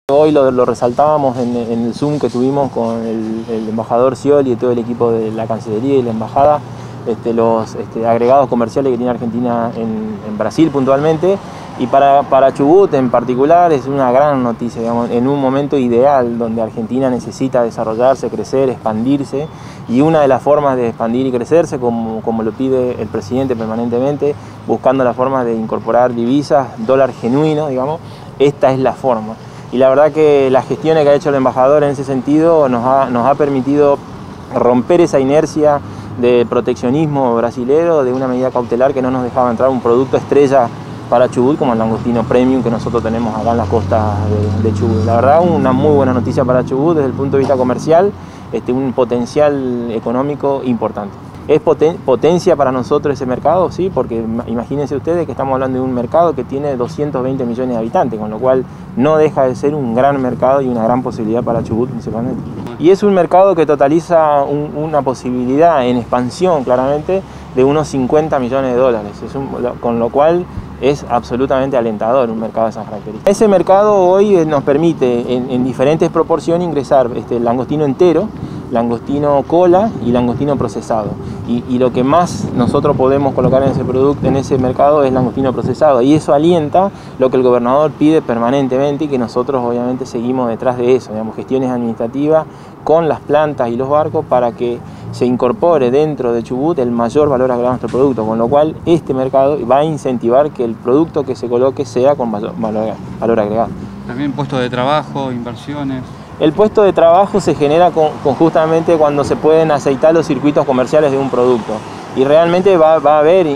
Hoy lo resaltábamos en el Zoom que tuvimos con el embajador Scioli y todo el equipo de la Cancillería y la Embajada, los agregados comerciales que tiene Argentina en Brasil puntualmente, y para Chubut en particular es una gran noticia, digamos, en un momento ideal donde Argentina necesita desarrollarse, crecer, expandirse, y una de las formas de expandir y crecerse, como lo pide el presidente permanentemente, buscando la forma de incorporar divisas, dólar genuino, digamos, esta es la forma. Y la verdad que las gestiones que ha hecho el embajador en ese sentido nos ha permitido romper esa inercia de proteccionismo brasilero, de una medida cautelar que no nos dejaba entrar un producto estrella para Chubut como el langostino premium que nosotros tenemos acá en las costas de Chubut. La verdad, una muy buena noticia para Chubut desde el punto de vista comercial, un potencial económico importante. ¿Es potencia para nosotros ese mercado? Sí, porque imagínense ustedes que estamos hablando de un mercado que tiene 220 millones de habitantes, con lo cual no deja de ser un gran mercado y una gran posibilidad para Chubut principalmente. Y es un mercado que totaliza una posibilidad en expansión claramente de unos 50 millones de dólares, con lo cual es absolutamente alentador un mercado de esas características. Ese mercado hoy nos permite en diferentes proporciones ingresar langostino entero, langostino cola y langostino procesado. Y lo que más nosotros podemos colocar en ese producto, en ese mercado, es langostino procesado. Y eso alienta lo que el gobernador pide permanentemente y que nosotros obviamente seguimos detrás de eso, digamos, gestiones administrativas con las plantas y los barcos para que se incorpore dentro de Chubut el mayor valor agregado a nuestro producto, con lo cual este mercado va a incentivar que el producto que se coloque sea con mayor valor agregado. También puestos de trabajo, inversiones. El puesto de trabajo se genera justamente cuando se pueden aceitar los circuitos comerciales de un producto. Y realmente va a haber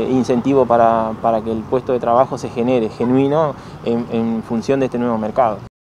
incentivo para que el puesto de trabajo se genere genuino en función de este nuevo mercado.